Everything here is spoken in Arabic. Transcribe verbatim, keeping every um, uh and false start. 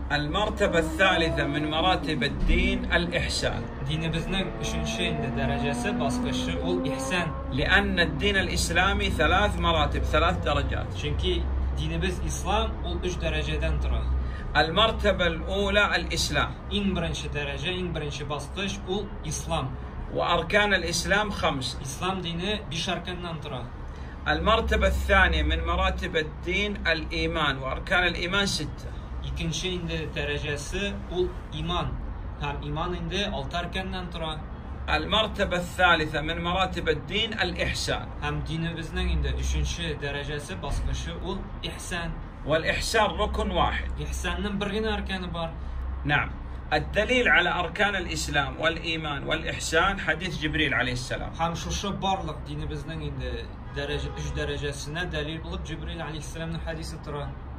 المرتبة الثالثة من مراتب الدين الإحسان. Dinimizning uchinchi darajasi bosqichi ul ihson. لأن الدين الإسلامي ثلاث مراتب ثلاث درجات. Chunki dinimiz islom ul uch darajadan turadi. المرتبة الأولى الإسلام. Eng birinchi daraja, eng birinchi bosqich ul islom. وأركان الإسلام خمس. Islom dini besh arkandan turadi. المرتبة الثانية من مراتب الدين الإيمان وأركان الإيمان ستة. Ikkinchi endi darajasi ul iymon. Ham iymon endi olti arkandan turadi. المرتبة الثالثة من مراتب الدين الإحسان. Ham dinimizning endi uchinchi darajasi bosqichi ul ihson. والإحسان ركن واحد. Ihsonning birgina arkani bor. نعم. الدليل على أركان الإسلام والإيمان والإحسان حديث جبريل عليه السلام. Ham shu barliq dinimizning endi daraja uch darajasini dalil bo'lib Jibril alayhissalomning hadisi turadi.